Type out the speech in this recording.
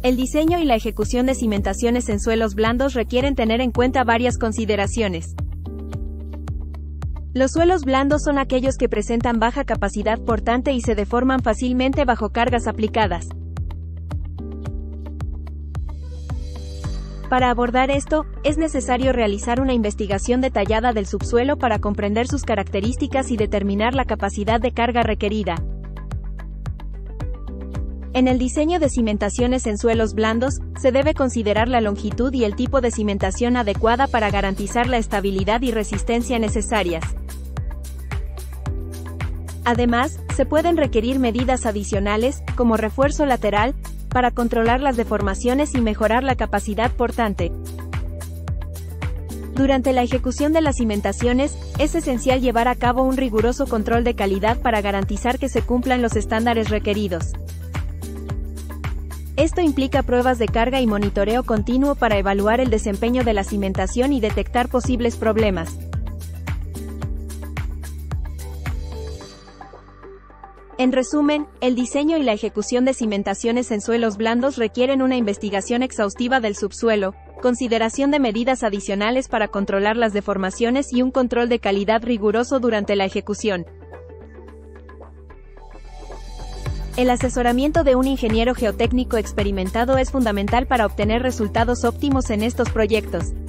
El diseño y la ejecución de cimentaciones en suelos blandos requieren tener en cuenta varias consideraciones. Los suelos blandos son aquellos que presentan baja capacidad portante y se deforman fácilmente bajo cargas aplicadas. Para abordar esto, es necesario realizar una investigación detallada del subsuelo para comprender sus características y determinar la capacidad de carga requerida. En el diseño de cimentaciones en suelos blandos, se debe considerar la longitud y el tipo de cimentación adecuada para garantizar la estabilidad y resistencia necesarias. Además, se pueden requerir medidas adicionales, como refuerzo lateral, para controlar las deformaciones y mejorar la capacidad portante. Durante la ejecución de las cimentaciones, es esencial llevar a cabo un riguroso control de calidad para garantizar que se cumplan los estándares requeridos. Esto implica pruebas de carga y monitoreo continuo para evaluar el desempeño de la cimentación y detectar posibles problemas. En resumen, el diseño y la ejecución de cimentaciones en suelos blandos requieren una investigación exhaustiva del subsuelo, consideración de medidas adicionales para controlar las deformaciones y un control de calidad riguroso durante la ejecución. El asesoramiento de un ingeniero geotécnico experimentado es fundamental para obtener resultados óptimos en estos proyectos.